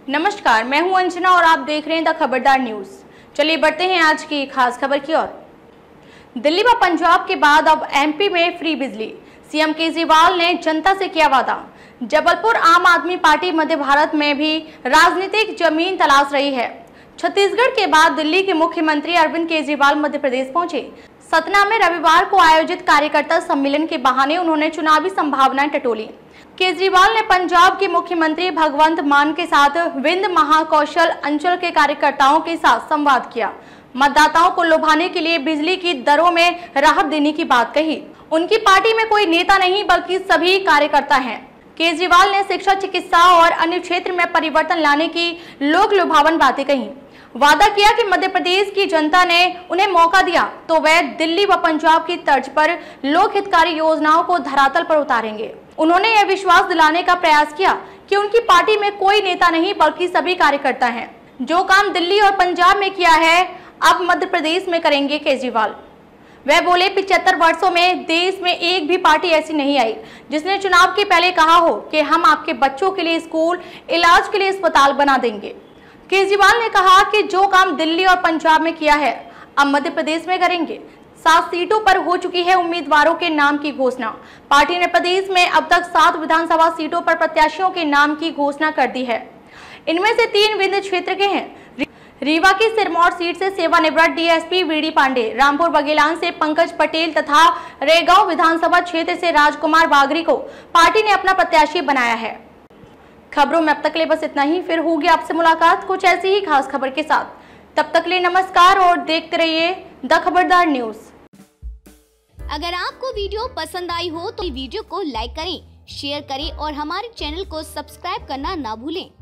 नमस्कार, मैं हूं अंजना और आप देख रहे हैं द खबरदार न्यूज। चलिए बढ़ते हैं आज की खास खबर की ओर। दिल्ली व पंजाब के बाद अब एमपी में फ्री बिजली। सीएम केजरीवाल ने जनता से किया वादा। जबलपुर आम आदमी पार्टी मध्य भारत में भी राजनीतिक जमीन तलाश रही है। छत्तीसगढ़ के बाद दिल्ली के मुख्यमंत्री अरविंद केजरीवाल मध्य प्रदेश पहुंचे। सतना में रविवार को आयोजित कार्यकर्ता सम्मेलन के बहाने उन्होंने चुनावी संभावनाएं टटोली। केजरीवाल ने पंजाब के मुख्यमंत्री भगवंत मान के साथ विंध्य महाकौशल अंचल के कार्यकर्ताओं के साथ संवाद किया। मतदाताओं को लुभाने के लिए बिजली की दरों में राहत देने की बात कही। उनकी पार्टी में कोई नेता नहीं बल्कि सभी कार्यकर्ता हैं। केजरीवाल ने शिक्षा, चिकित्सा और अन्य क्षेत्र में परिवर्तन लाने की लोक लुभावन बातें कही। वादा किया कि मध्य प्रदेश की जनता ने उन्हें मौका दिया तो वह दिल्ली व पंजाब की तर्ज पर लोक हितकारी योजनाओं को धरातल पर उतारेंगे। उन्होंने यह विश्वास दिलाने का प्रयास किया कि उनकी पार्टी में कोई नेता नहीं बल्कि सभी कार्यकर्ता हैं। जो काम दिल्ली और पंजाब में किया है अब मध्य प्रदेश में करेंगे केजरीवाल। वह बोले, 75 वर्षों में देश में एक भी पार्टी ऐसी नहीं आई जिसने चुनाव के पहले कहा हो कि हम आपके बच्चों के लिए स्कूल, इलाज के लिए अस्पताल बना देंगे। केजरीवाल ने कहा कि जो काम दिल्ली और पंजाब में किया है अब मध्य प्रदेश में करेंगे। 7 सीटों पर हो चुकी है उम्मीदवारों के नाम की घोषणा। पार्टी ने प्रदेश में अब तक 7 विधानसभा सीटों पर प्रत्याशियों के नाम की घोषणा कर दी है। इनमें से 3 विंध्य क्षेत्र के हैं। रीवा की सिरमौर सीट से सेवानिवृत्त डीएसपी वीडी पांडे, रामपुर बघेलान से पंकज पटेल तथा रेगांव विधानसभा क्षेत्र से राजकुमार बागरी को पार्टी ने अपना प्रत्याशी बनाया है। खबरों में अब तक ले बस इतना ही। फिर होगी आपसे मुलाकात कुछ ऐसी ही खास खबर के साथ। तब तक ले नमस्कार और देखते रहिए द खबरदार न्यूज। अगर आपको वीडियो पसंद आई हो तो वीडियो को लाइक करें, शेयर करें और हमारे चैनल को सब्सक्राइब करना ना भूलें।